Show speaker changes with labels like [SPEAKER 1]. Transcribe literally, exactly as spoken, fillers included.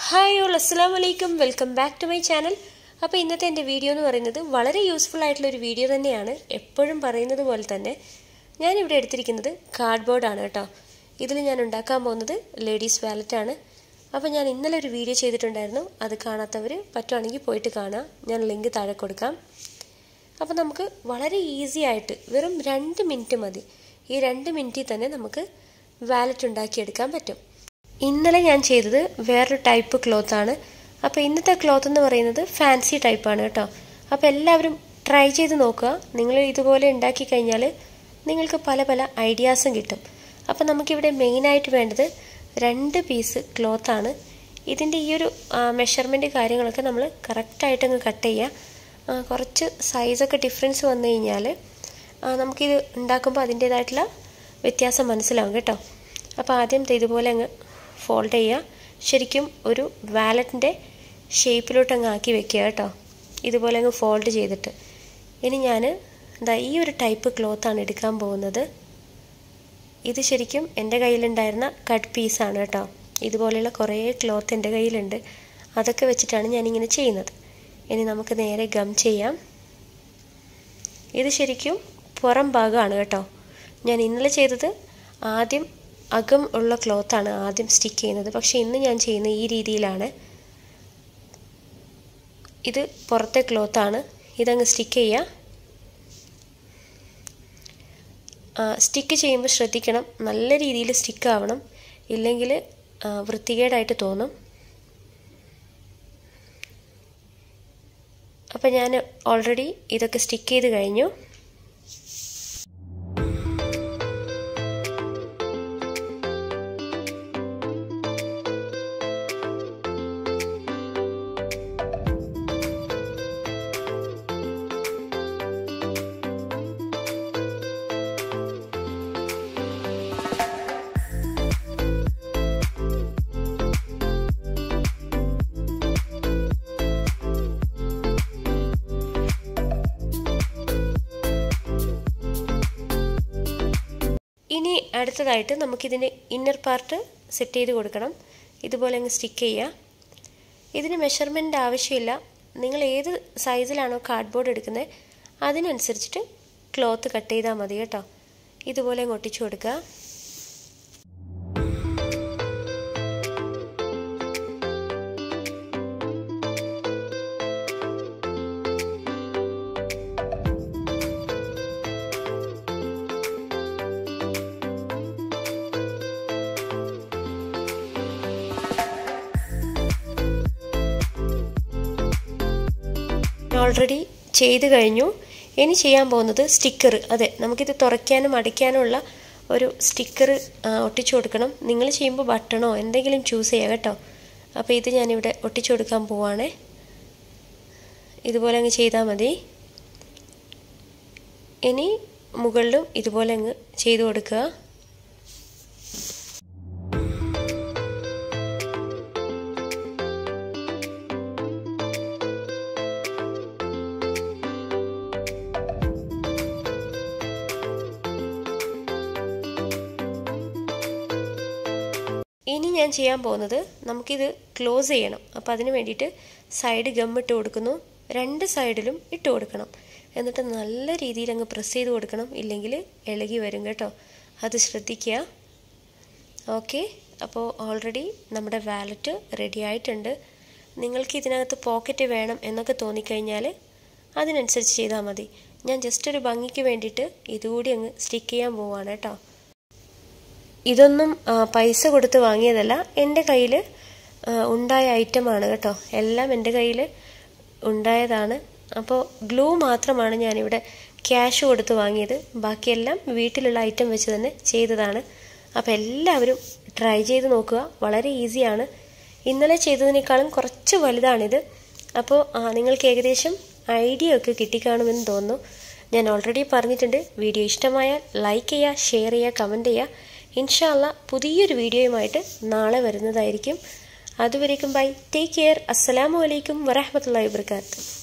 [SPEAKER 1] Hi all, assalamu alaikum. Welcome back to my channel. അപ്പോൾ ഇന്നത്തെ എൻ്റെ വീഡിയോ എന്ന് പറയുന്നത് വളരെ യൂസ്ഫുൾ ആയിട്ടുള്ള ഒരു വീഡിയോ തന്നെയാണ്. എപ്പോഴും പറയുന്നത് പോലെ തന്നെ ഞാൻ ഇവിടെ എടുത്തിരിക്കുന്നത് കാർഡ്ബോർഡ് ആണ് കേട്ടോ. ഇതിൽ ഞാൻ ഉണ്ടാക്കാൻ പോകുന്നത് ലേഡീസ് വാലറ്റ് ആണ്. അപ്പോൾ ഞാൻ ഇന്നലെ ഒരു വീഡിയോ ചെയ്തിട്ടുണ്ടായിരുന്നു. അത് കാണാത്തവർ പറ്റുവാണെങ്കിൽ പോയിട്ട് കാണുക. ഞാൻ ലിങ്ക് താഴെ കൊടുക്കാം. അപ്പോൾ നമുക്ക് വളരെ ഈസി ആയിട്ട് വെറും രണ്ട് മിനിറ്റ് മതി. ഈ രണ്ട് മിനിറ്റിൽ തന്നെ നമുക്ക് വാലറ്റ് ഉണ്ടാക്കിയെടുക്കാൻ പറ്റും. ഇന്നലെ ഞാൻ ചെയ്തത് വേറൊരു ടൈപ്പ് ക്ലോത്താണ്. അപ്പോൾ ഇന്നത്തെ ക്ലോത്ത് എന്ന് പറയുന്നത് ഫാൻസി ടൈപ്പാണ് കേട്ടോ. അപ്പോൾ എല്ലാവരും ട്രൈ ചെയ്ത് നോക്കുക. നിങ്ങൾ ഇതുപോലെ ഉണ്ടാക്കി കഴിഞ്ഞാൽ നിങ്ങൾക്ക് പല പല ഐഡിയാസും കിട്ടും. അപ്പോൾ നമുക്കിവിടെ മെയിനായിട്ട് വേണ്ടത് രണ്ട് പീസ് ക്ലോത്താണ്. ഇതിൻ്റെ ഈ ഒരു മെഷർമെൻറ്റ് കാര്യങ്ങളൊക്കെ നമ്മൾ കറക്റ്റായിട്ടങ്ങ് കട്ട് ചെയ്യുക. കുറച്ച് സൈസൊക്കെ ഡിഫറൻസ് വന്നു കഴിഞ്ഞാൽ നമുക്കിത് ഉണ്ടാക്കുമ്പോൾ അതിൻ്റേതായിട്ടുള്ള വ്യത്യാസം മനസ്സിലാവും കേട്ടോ. അപ്പോൾ ആദ്യം ഇതുപോലെ അങ്ങ് ഫോൾഡ് ചെയ്യുക. ശരിക്കും ഒരു വാലറ്റിൻ്റെ ഷേപ്പിലോട്ട് അങ്ങ് ആക്കി വെക്കുക കേട്ടോ. ഇതുപോലെ അങ്ങ് ഫോൾഡ് ചെയ്തിട്ട് ഇനി ഞാൻ എന്താ ഈ ഒരു ടൈപ്പ് ക്ലോത്താണ് എടുക്കാൻ പോകുന്നത്. ഇത് ശരിക്കും എൻ്റെ കയ്യിലുണ്ടായിരുന്ന കട്ട് പീസാണ് കേട്ടോ. ഇതുപോലെയുള്ള കുറേ ക്ലോത്ത് എൻ്റെ കയ്യിലുണ്ട്. അതൊക്കെ വെച്ചിട്ടാണ് ഞാനിങ്ങനെ ചെയ്യുന്നത്. ഇനി നമുക്ക് നേരെ ഗം ചെയ്യാം. ഇത് ശരിക്കും പുറം ഭാഗമാണ് കേട്ടോ. ഞാൻ ഇന്നലെ ചെയ്തത് ആദ്യം അകം ഉള്ള ക്ലോത്താണ് ആദ്യം സ്റ്റിക്ക് ചെയ്യുന്നത്. പക്ഷേ ഇന്ന് ഞാൻ ചെയ്യുന്ന ഈ രീതിയിലാണ്. ഇത് പുറത്തെ ക്ലോത്താണ്. ഇതങ്ങ് സ്റ്റിക്ക് ചെയ്യുക. സ്റ്റിക്ക് ചെയ്യുമ്പോൾ ശ്രദ്ധിക്കണം, നല്ല രീതിയിൽ സ്റ്റിക്ക് ആവണം, ഇല്ലെങ്കിൽ വൃത്തികേടായിട്ട് തോന്നും. അപ്പം ഞാൻ ഓൾറെഡി ഇതൊക്കെ സ്റ്റിക്ക് ചെയ്ത് കഴിഞ്ഞു. ഇനി അടുത്തതായിട്ട് നമുക്കിതിൻ്റെ ഇന്നർ പാർട്ട് സെറ്റ് ചെയ്ത് കൊടുക്കണം. ഇതുപോലെ അങ്ങ് സ്റ്റിക്ക് ചെയ്യുക. ഇതിന് മെഷർമെൻ്റ് ആവശ്യമില്ല. നിങ്ങൾ ഏത് സൈസിലാണോ കാർഡ്ബോർഡ് എടുക്കുന്നത് അതിനനുസരിച്ചിട്ട് ക്ലോത്ത് കട്ട് ചെയ്താൽ മതി കേട്ടോ. ഇതുപോലെ അങ്ങ് ഒട്ടിച്ചു കൊടുക്കുക. ഓൾറെഡി ചെയ്ത് കഴിഞ്ഞു. ഇനി ചെയ്യാൻ പോകുന്നത് സ്റ്റിക്കർ. അതെ, നമുക്കിത് തുറയ്ക്കാനും അടയ്ക്കാനുമുള്ള ഒരു സ്റ്റിക്കർ ഒട്ടിച്ചു കൊടുക്കണം. നിങ്ങൾ ചെയ്യുമ്പോൾ ബട്ടണോ എന്തെങ്കിലും ചൂസ് ചെയ്യുക കേട്ടോ. അപ്പോൾ ഇത് ഞാനിവിടെ ഒട്ടിച്ചു കൊടുക്കാൻ പോവാണേ. ഇതുപോലെ അങ്ങ് ചെയ്താൽ മതി. ഇനി മുകളിലും ഇതുപോലെ അങ്ങ് ചെയ്ത് കൊടുക്കുക. ഇനി ഞാൻ ചെയ്യാൻ പോകുന്നത് നമുക്കിത് ക്ലോസ് ചെയ്യണം. അപ്പോൾ അതിന് വേണ്ടിയിട്ട് സൈഡ് ഗം ഇട്ട് കൊടുക്കുന്നു. രണ്ട് സൈഡിലും ഇട്ട് കൊടുക്കണം. എന്നിട്ട് നല്ല രീതിയിൽ അങ്ങ് പ്രസ് ചെയ്ത് കൊടുക്കണം, ഇല്ലെങ്കിൽ ഇളകി വരും കേട്ടോ. അത് ശ്രദ്ധിക്കുക. ഓക്കെ, അപ്പോൾ ഓൾറെഡി നമ്മുടെ വാലറ്റ് റെഡി ആയിട്ടുണ്ട്. നിങ്ങൾക്ക് ഇതിനകത്ത് പോക്കറ്റ് വേണം എന്നൊക്കെ തോന്നിക്കഴിഞ്ഞാൽ അതിനനുസരിച്ച് ചെയ്താൽ മതി. ഞാൻ ജസ്റ്റ് ഒരു ഭംഗിക്ക് വേണ്ടിയിട്ട് ഇതുകൂടി അങ്ങ് സ്റ്റിക്ക് ചെയ്യാൻ പോവുകയാണ് കേട്ടോ. ഇതൊന്നും പൈസ കൊടുത്ത് വാങ്ങിയതല്ല, എൻ്റെ കയ്യിൽ ഉണ്ടായ ഐറ്റമാണ് കേട്ടോ. എല്ലാം എൻ്റെ കയ്യിൽ ഉണ്ടായതാണ്. അപ്പോൾ ഗ്ലൂ മാത്രമാണ് ഞാനിവിടെ ക്യാഷ് കൊടുത്ത് വാങ്ങിയത്. ബാക്കിയെല്ലാം വീട്ടിലുള്ള ഐറ്റം വെച്ച് തന്നെ ചെയ്തതാണ്. അപ്പോൾ എല്ലാവരും ട്രൈ ചെയ്ത് നോക്കുക. വളരെ ഈസിയാണ്. ഇന്നലെ ചെയ്തതിനേക്കാളും കുറച്ച് വലുതാണിത്. അപ്പോൾ നിങ്ങൾക്ക് ഏകദേശം ഐഡിയ ഒക്കെ കിട്ടിക്കാണുമെന്ന് തോന്നുന്നു. ഞാൻ ഓൾറെഡി പറഞ്ഞിട്ടുണ്ട്, വീഡിയോ ഇഷ്ടമായാൽ ലൈക്ക് ചെയ്യുക, ഷെയർ ചെയ്യുക, കമൻറ്റ് ചെയ്യുക. ഇൻഷാ അല്ലാ പുതിയൊരു വീഡിയോയുമായിട്ട് നാളെ വരുന്നതായിരിക്കും. അതുവരേക്കും ബൈ, ടേക്ക് കെയർ. അസ്സലാമു അലൈക്കും വറഹ്മത്തുള്ളാഹി വബറകാതുഹു.